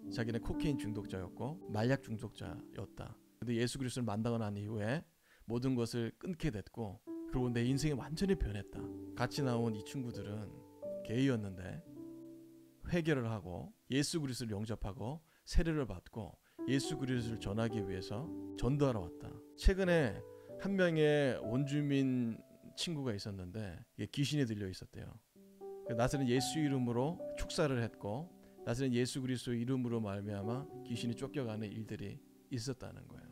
자기는 코케인 중독자였고 마약 중독자였다. 근데 예수 그리스도를 만나고 난 이후에 모든 것을 끊게 됐고, 그리고 내 인생이 완전히 변했다. 같이 나온 이 친구들은 게이였는데 회개를 하고 예수 그리스도를 영접하고 세례를 받고 예수 그리스도를 전하기 위해서 전도하러 왔다. 최근에 한 명의 원주민 친구가 있었는데 이게 귀신이 들려 있었대요. 나사렛 예수 이름으로 축사를 했고 나사렛 예수 그리스도 이름으로 말미암아 귀신이 쫓겨가는 일들이 있었다는 거예요.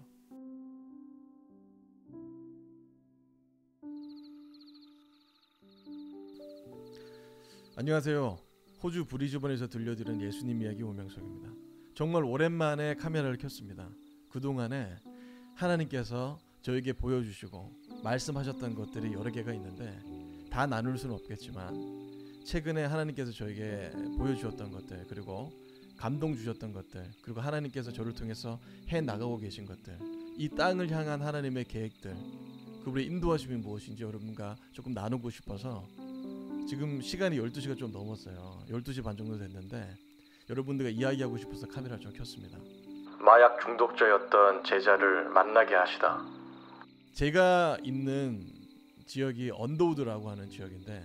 안녕하세요. 호주 브리즈번에서 들려드리는 예수님 이야기 오명석입니다. 정말 오랜만에 카메라를 켰습니다. 그동안에 하나님께서 저에게 보여주시고 말씀하셨던 것들이 여러 개가 있는데 다 나눌 수는 없겠지만 최근에 하나님께서 저에게 보여주셨던 것들, 그리고 감동 주셨던 것들, 그리고 하나님께서 저를 통해서 해나가고 계신 것들, 이 땅을 향한 하나님의 계획들, 그분의 인도하심이 무엇인지 여러분과 조금 나누고 싶어서 지금 시간이 12시가 좀 넘었어요. 12시 반 정도 됐는데 여러분들과 이야기하고 싶어서 카메라를 좀 켰습니다. 마약 중독자였던 제자를 만나게 하시다. 제가 있는 지역이 언더우드라고 하는 지역인데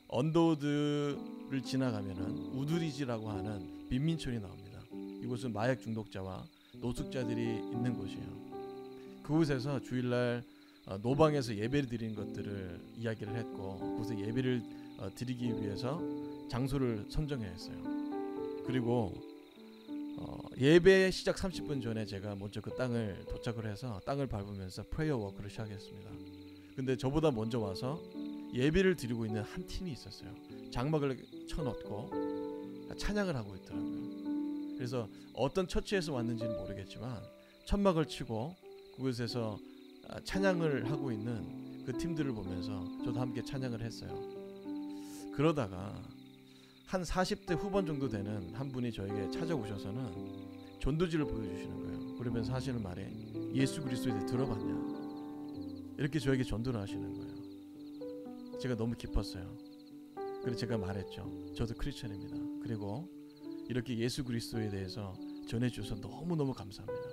언더우드를 지나가면은 우드리지라고 하는 빈민촌이 나옵니다. 이곳은 마약 중독자와 노숙자들이 있는 곳이에요. 그곳에서 주일날 노방에서 예배를 드리는 것들을 이야기를 했고 그곳에 예배를 드리기 위해서 장소를 선정했어요. 그리고 예배 시작 30분 전에 제가 먼저 그 땅을 도착을 해서 땅을 밟으면서 프레이어 워크를 시작했습니다. 근데 저보다 먼저 와서 예배를 드리고 있는 한 팀이 있었어요. 장막을 쳐놓고 찬양을 하고 있더라고요. 그래서 어떤 처치에서 왔는지는 모르겠지만 천막을 치고 그곳에서 찬양을 하고 있는 그 팀들을 보면서 저도 함께 찬양을 했어요. 그러다가 한 40대 후반 정도 되는 한 분이 저에게 찾아오셔서는 전도지를 보여주시는 거예요. 그러면서 하시는 말이 예수 그리스도에 대해 들어봤냐, 이렇게 저에게 전도를 하시는 거예요. 제가 너무 기뻤어요. 그래서 제가 말했죠. 저도 크리스천입니다. 그리고 이렇게 예수 그리스도에 대해서 전해주셔서 너무너무 감사합니다.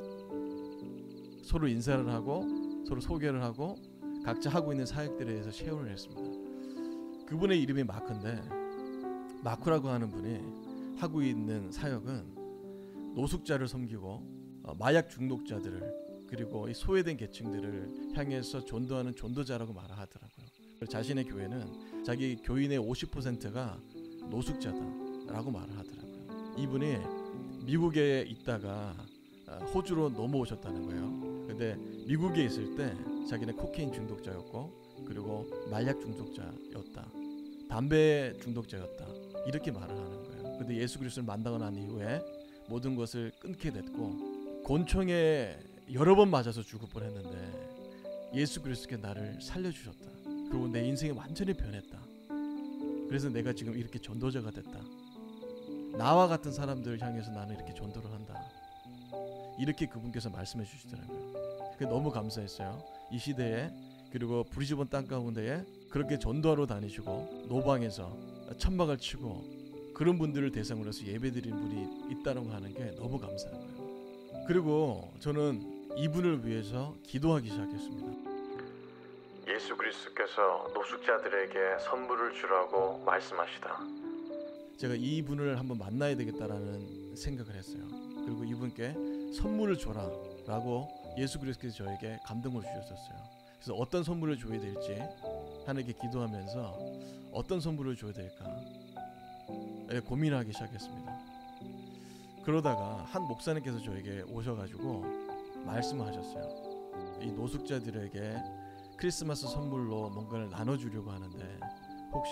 서로 인사를 하고 서로 소개를 하고 각자 하고 있는 사역들에 대해서 쉐어를 했습니다. 그분의 이름이 마크인데 마크라고 하는 분이 하고 있는 사역은 노숙자를 섬기고 마약 중독자들을, 그리고 이 소외된 계층들을 향해서 전도하는 전도자라고 말하더라고요. 자신의 교회는 자기 교인의 50%가 노숙자다라고 말을 하더라고요. 이분이 미국에 있다가 호주로 넘어오셨다는 거예요. 근데 미국에 있을 때 자기는 코케인 중독자였고 그리고 마약 중독자였다, 담배 중독자였다, 이렇게 말을 하는 거예요. 근데 예수 그리스도를 만나고 난 이후에 모든 것을 끊게 됐고 곤충에 여러 번 맞아서 죽을 뻔했는데 예수 그리스도께 나를 살려주셨다. 그리고 내 인생이 완전히 변했다. 그래서 내가 지금 이렇게 전도자가 됐다. 나와 같은 사람들을 향해서 나는 이렇게 전도를 한다. 이렇게 그분께서 말씀해 주시더라고요. 그게 너무 감사했어요. 이 시대에, 그리고 브리즈번 땅 가운데에 그렇게 전도하러 다니시고 노방에서 천막을 치고 그런 분들을 대상으로 해서 예배드리는 분이 있다는 거 하는 게 너무 감사한 거예요. 그리고 저는 이분을 위해서 기도하기 시작했습니다. 예수 그리스도께서 노숙자들에게 선물을 주라고 말씀하시다. 제가 이분을 한번 만나야 되겠다라는 생각을 했어요. 그리고 이분께 선물을 줘라 라고 예수 그리스도께서 저에게 감동을 주셨었어요. 그래서 어떤 선물을 줘야 될지 하나님께 기도하면서 어떤 선물을 줘야 될까 고민하기 시작했습니다. 그러다가 한 목사님께서 저에게 오셔가지고 말씀을 하셨어요. 이 노숙자들에게 크리스마스 선물로 뭔가를 나눠주려고 하는데 혹시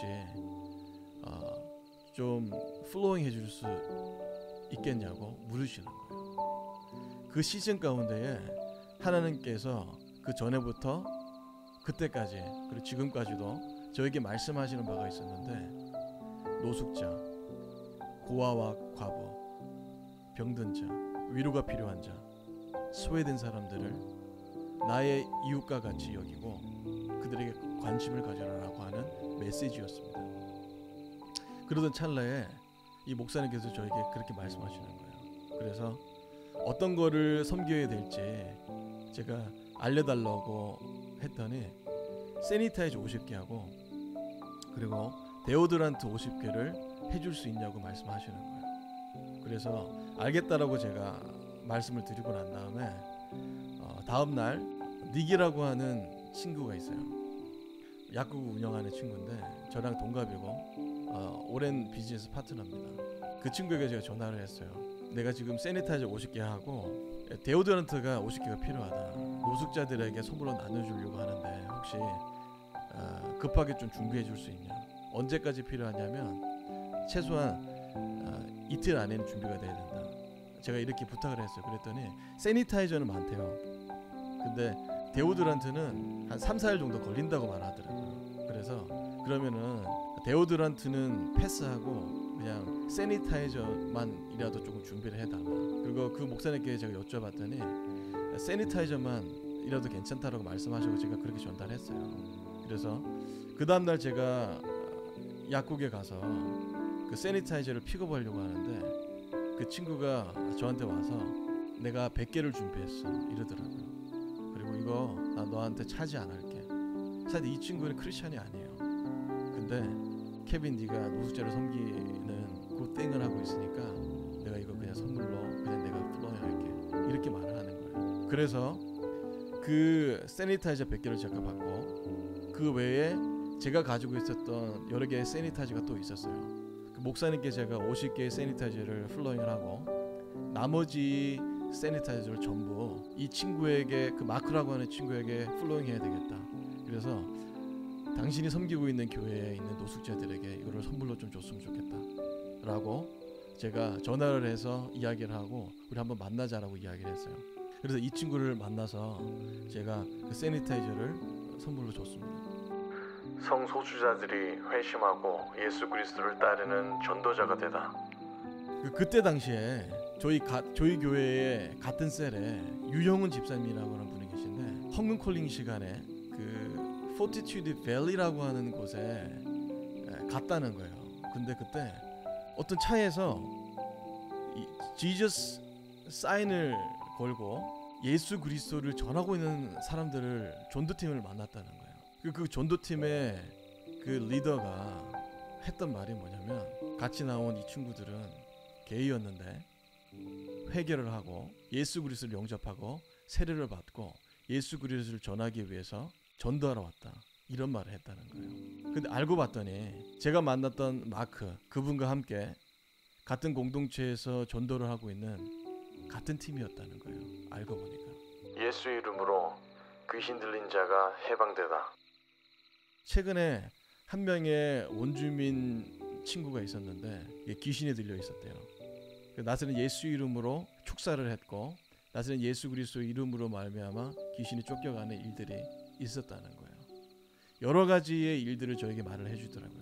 좀 플로잉 해줄 수 있겠냐고 물으시는 거예요. 그 시즌 가운데에 하나님께서 그 전에부터 그때까지 그리고 지금까지도 저에게 말씀하시는 바가 있었는데 노숙자, 고아와 과부, 병든 자, 위로가 필요한 자, 소외된 사람들을 나의 이웃과 같이 여기고 그들에게 관심을 가져라라고 하는 메시지였습니다. 그러던 찰나에 이 목사님께서 저에게 그렇게 말씀하시는 거예요. 그래서 어떤 거를 섬겨야 될지 제가 알려달라고 했더니 세니타이저 50개하고 그리고 데오드란트 50개를 해줄 수 있냐고 말씀하시는 거예요. 그래서 알겠다라고 제가 말씀을 드리고 난 다음에 다음날 닉이라고 하는 친구가 있어요. 약국 운영하는 친구인데 저랑 동갑이고 오랜 비즈니스 파트너입니다. 그 친구에게 제가 전화를 했어요. 내가 지금 세니타이저 50개 하고 데오드란트가 50개가 필요하다. 노숙자들에게 선물로 나눠주려고 하는데 혹시 급하게 좀 준비해 줄 수 있냐. 언제까지 필요하냐면 최소한 이틀 안에는 준비가 돼야 된다. 제가 이렇게 부탁을 했어요. 그랬더니 세니타이저는 많대요. 근데 데오드란트는 한 3, 4일 정도 걸린다고 말하더라고요. 그래서 그러면은 데오드란트는 패스하고 그냥 세니타이저만이라도 조금 준비를 해달라. 그리고 그 목사님께 제가 여쭤봤더니 세니타이저만이라도 괜찮다라고 말씀하시고 제가 그렇게 전달했어요. 그래서 그 다음날 제가 약국에 가서 그 세니타이저를 픽업하려고 하는데 그 친구가 저한테 와서 내가 100개를 준비했어 이러더라고요. 그리고 이거 나 너한테 차지 안 할게. 사실 이 친구는 크리스천이 아니에요. 근데 케빈 네가 노숙자를 섬기는 그 땡을 하고 있으니까 내가 이거 그냥 선물로 그냥 내가 플로잉할게 이렇게 말을 하는 거예요. 그래서 그 세니타이저 100개를 제가 받고 그 외에 제가 가지고 있었던 여러 개의 세니타이저가 또 있었어요. 그 목사님께 제가 50개의 세니타이저를 플로잉을 하고 나머지 세니타이저를 전부 이 친구에게 그 마크라고 하는 친구에게 플로잉 해야 되겠다. 그래서 당신이 섬기고 있는 교회에 있는 노숙자들에게 이거를 선물로 좀 줬으면 좋겠다 라고 제가 전화를 해서 이야기를 하고 우리 한번 만나자라고 이야기를 했어요. 그래서 이 친구를 만나서 제가 그 세니타이저를 선물로 줬습니다. 성소수자들이 회심하고 예수 그리스도를 따르는 전도자가 되다. 그때 당시에 저희 교회에 같은 셀에 유영훈 집사님이라고 하는 분이 계신데 헌금 콜링 시간에 그 포티튜드 밸리라고 하는 곳에 갔다는 거예요. 근데 그때 어떤 차에서 이 지저스 사인을 걸고 예수 그리스도를 전하고 있는 사람들을 전도팀을 만났다는 거예요. 그 전도팀의 그 리더가 했던 말이 뭐냐면 같이 나온 이 친구들은 게이였는데 회개를 하고 예수 그리스도를 영접하고 세례를 받고 예수 그리스도를 전하기 위해서 전도하러 왔다. 이런 말을 했다는 거예요. 근데 알고 봤더니 제가 만났던 마크 그분과 함께 같은 공동체에서 전도를 하고 있는 같은 팀이었다는 거예요. 알고 보니까 예수 이름으로 귀신 들린 자가 해방되다. 최근에 한 명의 원주민 친구가 있었는데 귀신이 들려 있었대요. 나서는 예수 이름으로 축사를 했고 나서는 예수 그리스도 이름으로 말미암아 귀신이 쫓겨가는 일들이 있었다는 거예요. 여러 가지의 일들을 저에게 말을 해주더라고요.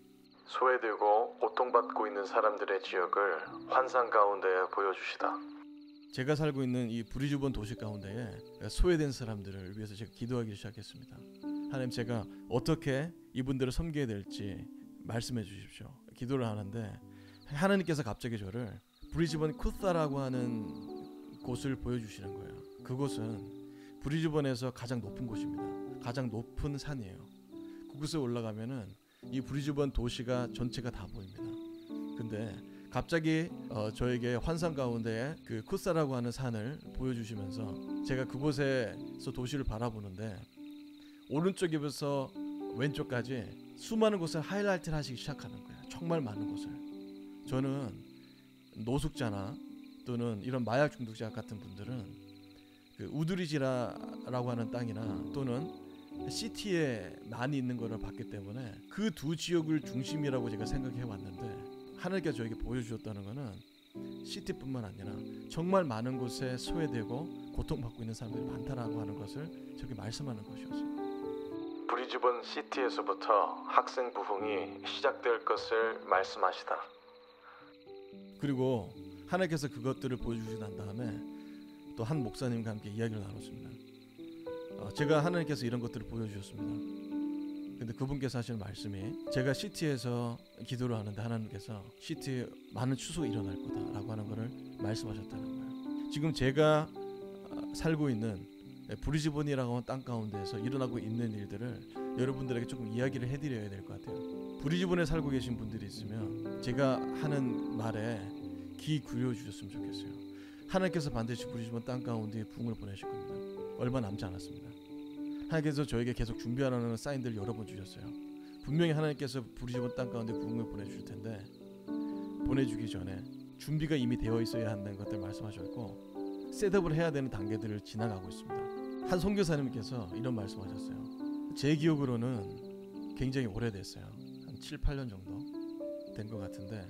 소외되고 고통받고 있는 사람들의 지역을 환상 가운데 보여주시다. 제가 살고 있는 이 브리즈번 도시 가운데에 소외된 사람들을 위해서 제가 기도하기 시작했습니다. 하나님, 제가 어떻게 이분들을 섬겨야 될지 말씀해 주십시오. 기도를 하는데 하나님께서 갑자기 저를 브리즈번 쿠사라고 하는 곳을 보여주시는 거예요. 그곳은 브리즈번에서 가장 높은 곳입니다. 가장 높은 산이에요. 그곳에 올라가면은 이 브리즈번 도시가 전체가 다 보입니다. 근데 갑자기 저에게 환상 가운데 그 쿠사라고 하는 산을 보여주시면서 제가 그곳에서 도시를 바라보는데 오른쪽에서 왼쪽까지 수많은 곳을 하이라이트를 하시기 시작하는 거예요. 정말 많은 곳을. 저는 노숙자나 또는 이런 마약 중독자 같은 분들은 그 우드리지라라고 하는 땅이나 또는 시티에 많이 있는 것을 봤기 때문에 그 두 지역을 중심이라고 제가 생각해 왔는데 하나님께서 저에게 보여주셨다는 것은 시티뿐만 아니라 정말 많은 곳에 소외되고 고통받고 있는 사람들이 많다라고 하는 것을 저에게 말씀하는 것이었어요. 브리즈번 시티에서부터 학생 부흥이 시작될 것을 말씀하시다. 그리고 하나님께서 그것들을 보여주시고 난 다음에 또 한 목사님과 함께 이야기를 나눴습니다. 제가 하나님께서 이런 것들을 보여주셨습니다. 근데 그분께서 하시는 말씀이 제가 시티에서 기도를 하는데 하나님께서 시티에 많은 추수가 일어날 거다라고 하는 것을 말씀하셨다는 거예요. 지금 제가 살고 있는 브리즈번이라고 하는 땅 가운데에서 일어나고 있는 일들을 여러분들에게 조금 이야기를 해드려야 될 것 같아요. 브리즈번에 살고 계신 분들이 있으면 제가 하는 말에 귀 기울여 주셨으면 좋겠어요. 하나님께서 반드시 브리즈번 땅 가운데에 부흥을 보내실 겁니다. 얼마 남지 않았습니다. 하나님께서 저에게 계속 준비하라는 사인들을 여러 번 주셨어요. 분명히 하나님께서 브리즈번 땅 가운데 부흥을 보내주실 텐데 보내주기 전에 준비가 이미 되어 있어야 한다는 것들 말씀하셨고 셋업을 해야 되는 단계들을 지나가고 있습니다. 한 선교사님께서 이런 말씀하셨어요. 제 기억으로는 굉장히 오래됐어요. 한 7, 8년 정도 된 것 같은데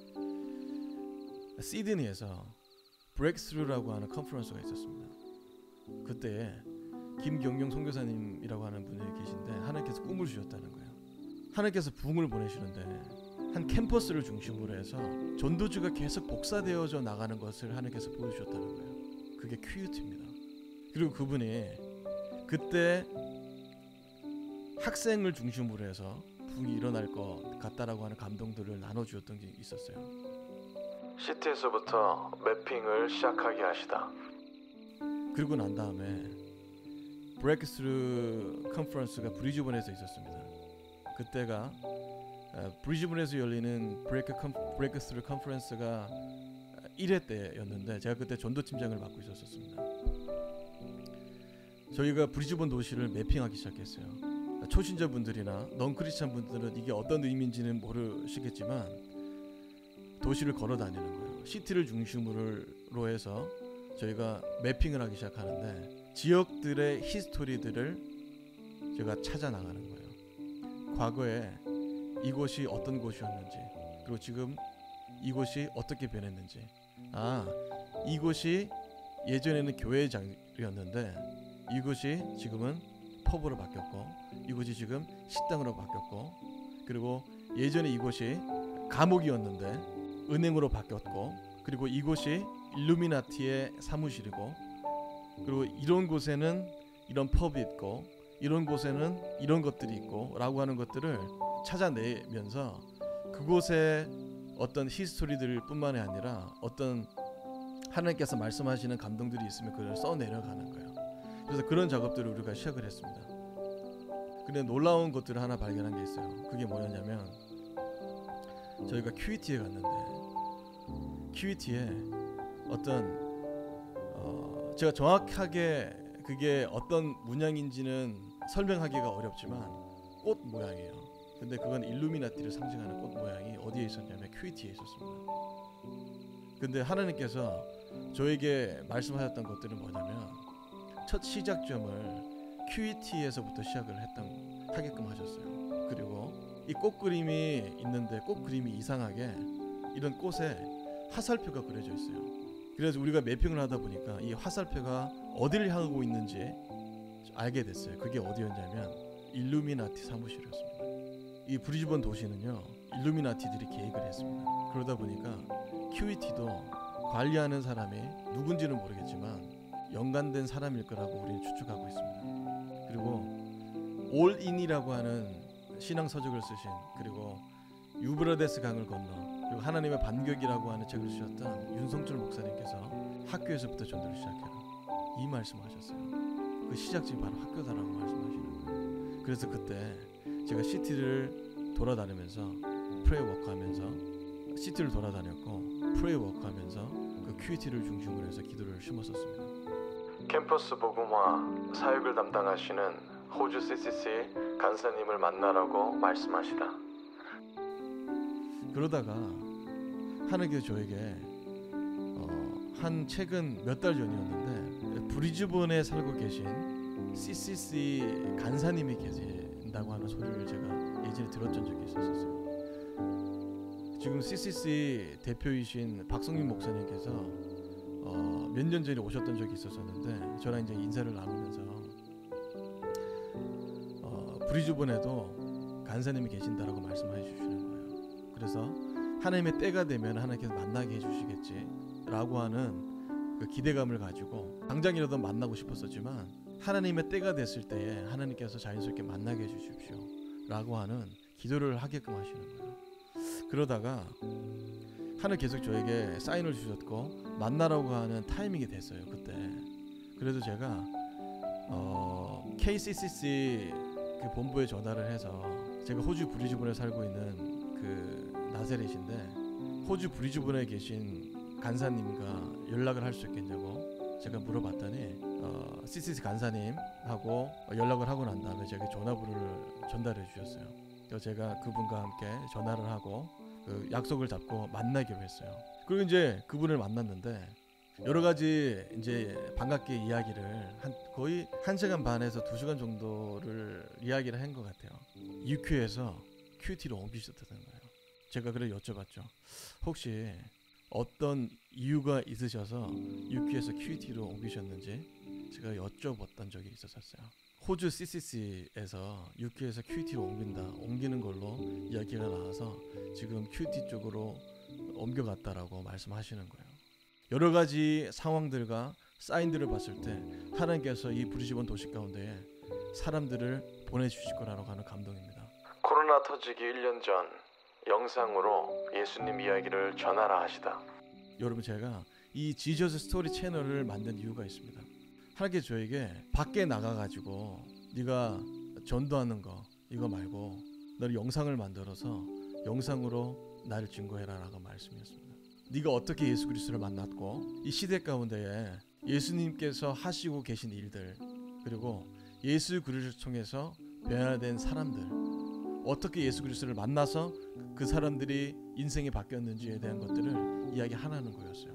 시드니에서 브레이크스루라고 하는 컨퍼런스가 있었습니다. 그때 김경용 선교사님이라고 하는 분이 계신데 하나님께서 꿈을 주셨다는 거예요. 하나님께서 부흥을 보내시는데 한 캠퍼스를 중심으로 해서 전도주가 계속 복사되어져 나가는 것을 하나님께서 보여주셨다는 거예요. 그게 큐유티입니다. 그리고 그분이 그때 학생을 중심으로 해서 부흥이 일어날 것 같다라고 하는 감동들을 나눠주었던 게 있었어요. 시티에서부터 매핑을 시작하게 하시다. 그리고 난 다음에 브레이크스루 컨퍼런스가 브리즈번에서 있었습니다. 그때가 브리즈번에서 열리는 브레이크스루 컨퍼런스가 1회 때였는데 제가 그때 전도팀장을 맡고 있었습니다. 저희가 브리즈번 도시를 매핑하기 시작했어요. 초신자분들이나 넌크리스찬 분들은 이게 어떤 의미인지는 모르시겠지만 도시를 걸어 다니는 거예요. 시티를 중심으로 해서 저희가 매핑을 하기 시작하는데 지역들의 히스토리들을 제가 찾아 나가는 거예요. 과거에 이곳이 어떤 곳이었는지 그리고 지금 이곳이 어떻게 변했는지 이곳이 예전에는 교회장이었는데 이곳이 지금은 펍으로 바뀌었고 이곳이 지금 식당으로 바뀌었고 그리고 예전에 이곳이 감옥이었는데 은행으로 바뀌었고 그리고 이곳이 일루미나티의 사무실이고 그리고 이런 곳에는 이런 펍이 있고 이런 곳에는 이런 것들이 있고 라고 하는 것들을 찾아내면서 그곳에 어떤 히스토리들 뿐만이 아니라 어떤 하나님께서 말씀하시는 감동들이 있으면 그걸 써내려가는 거예요. 그래서 그런 작업들을 우리가 시작을 했습니다. 근데 놀라운 것들을 하나 발견한 게 있어요. 그게 뭐였냐면 저희가 QET에 갔는데 QET에 어떤 제가 정확하게 그게 어떤 문양인지는 설명하기가 어렵지만 꽃 모양이에요. 근데 그건 일루미나티를 상징하는 꽃 모양이 어디에 있었냐면 QET에 있었습니다. 근데 하나님께서 저에게 말씀하셨던 것들은 뭐냐면 첫 시작점을 QET에서부터 시작을 하게끔 하셨어요. 그리고 이 꽃 그림이 있는데 꽃 그림이 이상하게 이런 꽃에 화살표가 그려져 있어요. 그래서 우리가 매핑을 하다 보니까 이 화살표가 어디를 향하고 있는지 알게 됐어요. 그게 어디였냐면 일루미나티 사무실이었습니다. 이 브리즈번 도시는요 일루미나티들이 계획을 했습니다. 그러다 보니까 QET도 관리하는 사람이 누군지는 모르겠지만 연관된 사람일 거라고 우리는 추측하고 있습니다. 그리고 올인이라고 하는 신앙 서적을 쓰신 그리고 유브라데스 강을 건너 그리고 하나님의 반격이라고 하는 책을 쓰셨던 윤성철 목사님께서 학교에서부터 전도를 시작해라 이 말씀하셨어요. 그 시작점이 바로 학교다라고 말씀하시는 거예요. 그래서 그때 제가 시티를 돌아다니면서 프레이 워크하면서 시티를 돌아다녔고 프레이 워크하면서 그 QET를 중심으로 해서 기도를 심었었습니다. 캠퍼스 복음화 사역을 담당하시는 호주 CCC 간사님을 만나라고 말씀하시다. 그러다가 하나님께서 저에게 한 최근 몇 달 전이었는데 브리즈번에 살고 계신 CCC 간사님이 계신다고 하는 소리를 제가 예전에 들었던 적이 있었어요. 지금 CCC 대표이신 박성민 목사님께서 몇 년 전에 오셨던 적이 있었는데 저랑 이제 인사를 나누면서 브리즈번에도 간사님이 계신다라고 말씀해 주시는 거예요. 그래서 하나님의 때가 되면 하나님께서 만나게 해주시겠지라고 하는 그 기대감을 가지고 당장이라도 만나고 싶었었지만 하나님의 때가 됐을 때에 하나님께서 자연스럽게 만나게 해주십시오 라고 하는 기도를 하게끔 하시는 거예요. 그러다가 하나님 계속 저에게 사인을 주셨고 만나라고 하는 타이밍이 됐어요. 그때 그래도 제가 KCCC 그 본부에 전화를 해서 제가 호주 브리즈번에 살고 있는 그 나세렛인데 호주 브리즈번에 계신 간사님과 연락을 할 수 있겠냐고 제가 물어봤더니 CCC 간사님하고 연락을 하고 난 다음에 제가 전화번호를 전달해 주셨어요. 그래서 제가 그분과 함께 전화를 하고 그 약속을 잡고 만나기로 했어요. 그리고 이제 그분을 만났는데 여러 가지 이제 반갑게 이야기를 거의 1시간 반에서 2시간 정도를 이야기를 한 것 같아요. UQ에서 QT로 옮기셨다는 거예요. 제가 그래 여쭤봤죠. 혹시 어떤 이유가 있으셔서 UQ에서 QT로 옮기셨는지 제가 여쭤봤던 적이 있었어요. 호주 CCC에서 UQ에서 QT로 옮기는 걸로 이야기가 나와서 지금 QT 쪽으로 옮겨갔다라고 말씀하시는 거예요. 여러 가지 상황들과 사인들을 봤을 때 하나님께서 이 브리즈번 도시 가운데에 사람들을 보내주실 거라고 하는 감동입니다. 코로나 터지기 1년 전 영상으로 예수님 이야기를 전하라 하시다. 여러분 제가 이 지저스 스토리 채널을 만든 이유가 있습니다. 하나님께서 저에게 밖에 나가가지고 네가 전도하는 거 이거 말고 너를 영상을 만들어서 영상으로 나를 증거해라 라고 말씀이었습니다. 네가 어떻게 예수 그리스도를 만났고 이 시대 가운데에 예수님께서 하시고 계신 일들 그리고 예수 그리스도를 통해서 변화된 사람들 어떻게 예수 그리스도를 만나서 그 사람들이 인생이 바뀌었는지에 대한 것들을 이야기하는 거였어요.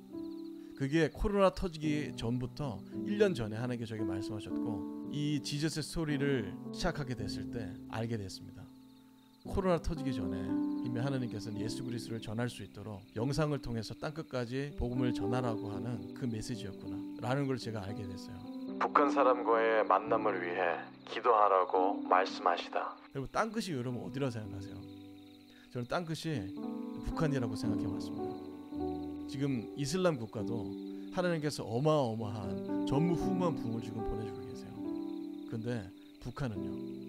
그게 코로나 터지기 전부터 1년 전에 하나님께 저에게 말씀하셨고 이 지저스 스토리를 시작하게 됐을 때 알게 됐습니다. 코로나 터지기 전에 이미 하나님께서는 예수 그리스도를 전할 수 있도록 영상을 통해서 땅끝까지 복음을 전하라고 하는 그 메시지였구나 라는 걸 제가 알게 됐어요. 북한 사람과의 만남을 위해 기도하라고 말씀하시다. 여러분 땅끝이 여러분 어디라고 생각하세요? 저는 땅끝이 북한이라고 생각해 왔습니다. 지금 이슬람 국가도 하나님께서 어마어마한 전무후무한 부흥을 지금 보내주고 계세요. 그런데 북한은요.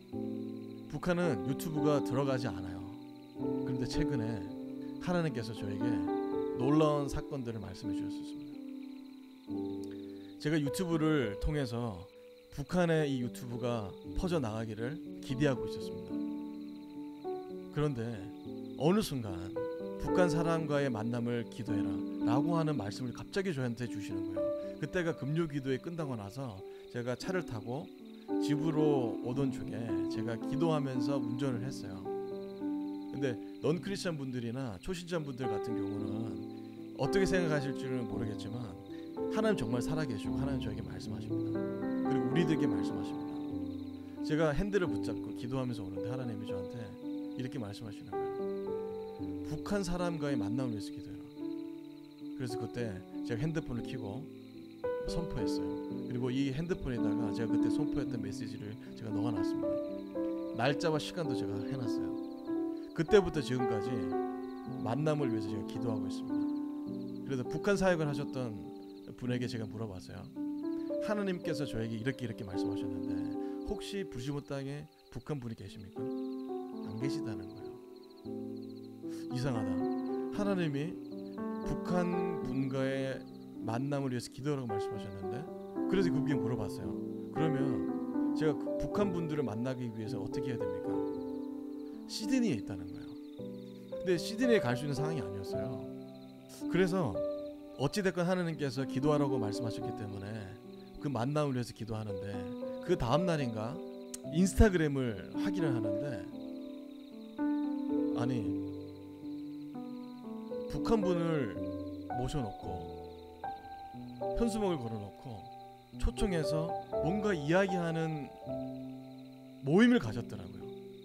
북한은 유튜브가 들어가지 않아요. 그런데 최근에 하나님께서 저에게 놀라운 사건들을 말씀해 주셨습니다. 제가 유튜브를 통해서 북한의 이 유튜브가 퍼져나가기를 기대하고 있었습니다. 그런데 어느 순간 북한 사람과의 만남을 기도해라 라고 하는 말씀을 갑자기 저한테 주시는 거예요. 그때가 금요 기도회 끝나고 나서 제가 차를 타고 집으로 오던 중에 제가 기도하면서 운전을 했어요. 근데 넌 크리스찬 분들이나 초신자 분들 같은 경우는 어떻게 생각하실지는 모르겠지만 하나님 정말 살아계시고 하나님 저에게 말씀하십니다. 그리고 우리들에게 말씀하십니다. 제가 핸들을 붙잡고 기도하면서 오는데 하나님이 저한테 이렇게 말씀하시는 거예요. 북한 사람과의 만남을 위해서 기도해라. 그래서 그때 제가 핸드폰을 켜고 선포했어요. 그리고 이 핸드폰에다가 제가 그때 선포했던 메시지를 제가 넣어놨습니다. 날짜와 시간도 제가 해놨어요. 그때부터 지금까지 만남을 위해서 제가 기도하고 있습니다. 그래서 북한 사역을 하셨던 분에게 제가 물어봤어요. 하나님께서 저에게 이렇게 말씀하셨는데 혹시 브리즈번 땅에 북한 분이 계십니까? 안 계시다는 거예요. 이상하다. 하나님이 북한 분과의 만남을 위해서 기도하라고 말씀하셨는데 그래서 그분께 물어봤어요. 그러면 제가 그 북한 분들을 만나기 위해서 어떻게 해야 됩니까? 시드니에 있다는 거예요. 근데 시드니에 갈 수 있는 상황이 아니었어요. 그래서 어찌됐건 하나님께서 기도하라고 말씀하셨기 때문에 그 만남을 위해서 기도하는데 그 다음 날인가 인스타그램을 확인을 하는데 아니 북한 분을 모셔놓고 현수막을 걸어놓고 초청해서 뭔가 이야기하는 모임을 가졌더라고요.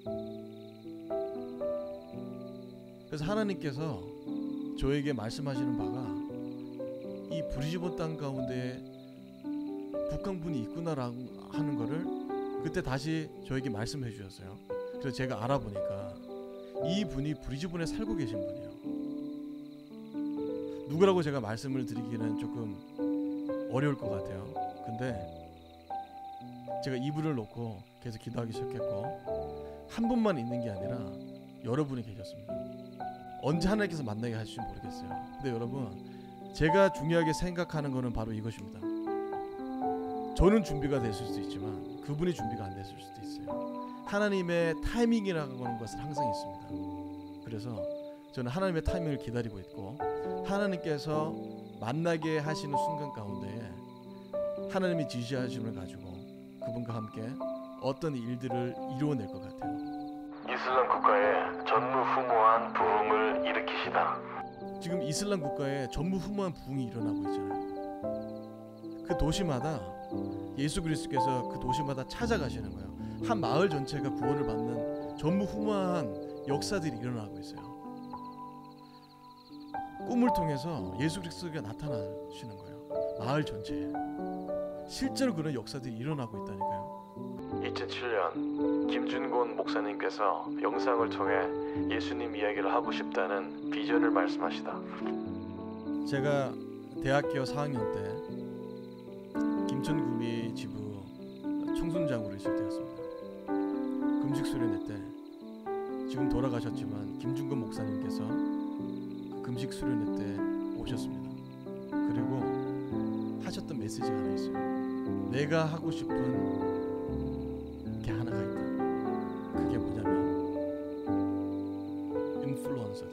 그래서 하나님께서 저에게 말씀하시는 바가 이 브리즈번 땅 가운데 북한 분이 있구나라고 하는 거를 그때 다시 저에게 말씀해 주셨어요. 그래서 제가 알아보니까 이 분이 브리즈번에 살고 계신 분이에요. 누구라고 제가 말씀을 드리기는 조금 어려울 것 같아요. 근데 제가 이불을 놓고 계속 기도하기 시작했고 한 분만 있는 게 아니라 여러분이 계셨습니다. 언제 하나님께서 만나게 하실지 모르겠어요. 근데 여러분, 제가 중요하게 생각하는 거는 바로 이것입니다. 저는 준비가 됐을 수도 있지만 그분이 준비가 안 됐을 수도 있어요. 하나님의 타이밍이라고 하는 것은 항상 있습니다. 그래서 저는 하나님의 타이밍을 기다리고 있고, 하나님께서 만나게 하시는 순간 가운데에 하나님이 지시하심을 가지고 그분과 함께 어떤 일들을 이루어낼 것 같아요. 이슬람 국가에 전무후무한 부흥을 일으키시다. 지금 이슬람 국가에 전무후무한 부흥이 일어나고 있잖아요. 그 도시마다 예수 그리스도께서 그 도시마다 찾아가시는 거예요. 한 마을 전체가 구원을 받는 전무후무한 역사들이 일어나고 있어요. 꿈을 통해서 예수 그리스도가 나타나시는 거예요. 마을 전체에. 실제로 그런 역사들이 일어나고 있다니까요. 2007년 김준곤 목사님께서 영상을 통해 예수님 이야기를 하고 싶다는 비전을 말씀하시다. 제가 대학교 4학년 때 김천구미 지부 청순장으로 시작되었습니다. 금식 수련회 때 지금 돌아가셨지만 김준곤 목사님께서 그 금식 수련회 때 오셨습니다. 그리고 하셨던 메시지가 하나 있어요. 내가 하고 싶은 게 하나가 있다. 그게 뭐냐면 인플루언서들,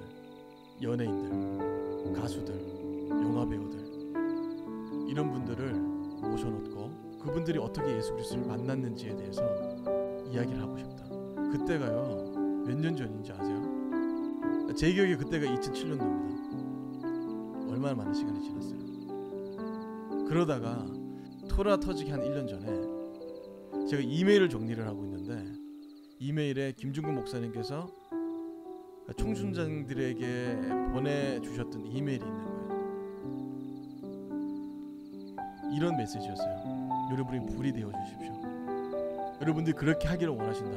연예인들, 가수들, 영화배우들 이런 분들을 모셔놓고 그분들이 어떻게 예수 그리스도를 만났는지에 대해서 이야기를 하고 싶다. 그때가요, 몇 년 전인지 아세요? 제 기억에 그때가 2007년도입니다. 얼마나 많은 시간이 지났어요. 그러다가 토라 터지기 한 1년 전에 제가 이메일을 정리를 하고 있는데, 이메일에 김준근 목사님께서 청춘장들에게 보내주셨던 이메일이 있는 거예요. 이런 메시지였어요. 여러분이 불이 되어 주십시오. 여러분들이 그렇게 하기를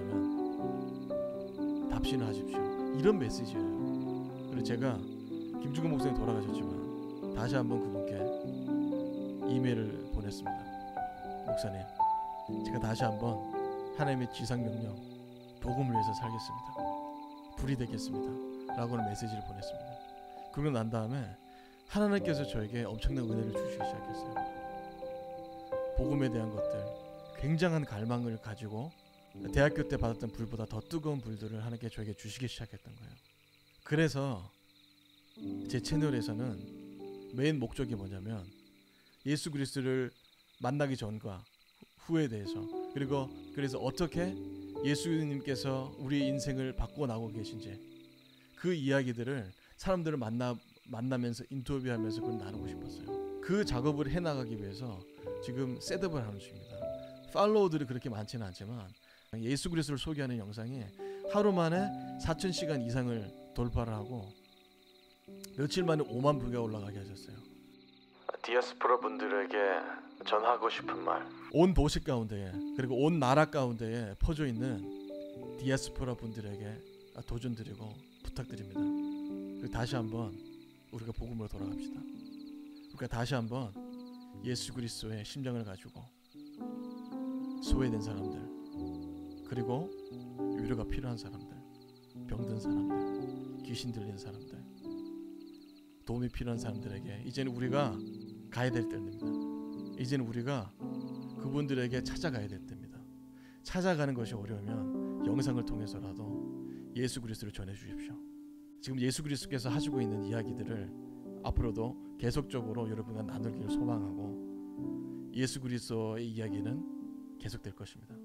원하신다면 답신을 하십시오. 이런 메시지예요. 그리고 제가 김준근 목사님 돌아가셨지만 다시 한번 그분께 이메일을 보냈습니다. 목사님, 제가 다시 한번 하나님의 지상명령 복음을 위해서 살겠습니다. 불이 되겠습니다. 라고는 메시지를 보냈습니다. 그러고 난 다음에 하나님께서 저에게 엄청난 은혜를 주시기 시작했어요. 복음에 대한 것들, 굉장한 갈망을 가지고 대학교 때 받았던 불보다 더 뜨거운 불들을 하나님께 저에게 주시기 시작했던 거예요. 그래서 제 채널에서는 메인 목적이 뭐냐면 예수 그리스도를 만나기 전과 후에 대해서, 그리고 그래서 어떻게 예수님께서 우리의 인생을 바꿔나가고 계신지 그 이야기들을 사람들을 만나면서 인터뷰하면서 그걸 나누고 싶었어요. 그 작업을 해나가기 위해서 지금 셋업을 하는 중입니다. 팔로워들이 그렇게 많지는 않지만 예수 그리스도를 소개하는 영상이 하루 만에 4,000시간 이상을 돌파를 하고 며칠 만에 5만 뷰가 올라가게 하셨어요. 디아스포라 분들에게 전하고 싶은 말. 온 도시 가운데에, 그리고 온 나라 가운데에 퍼져 있는 디아스포라 분들에게 도전드리고 부탁드립니다. 그리고 다시 한번 우리가 복음으로 돌아갑시다. 우리가 다시 한번 예수 그리스도의 심장을 가지고 소외된 사람들, 그리고 위로가 필요한 사람들, 병든 사람들, 귀신 들린 사람들, 도움이 필요한 사람들에게 이제는 우리가 가야 될 때입니다. 이제는 우리가 그분들에게 찾아가야 될 때입니다. 찾아가는 것이 어려우면 영상을 통해서라도 예수 그리스도를 전해 주십시오. 지금 예수 그리스도께서 하시고 있는 이야기들을 앞으로도 계속적으로 여러분과 나누기를 소망하고, 예수 그리스도의 이야기는 계속될 것입니다.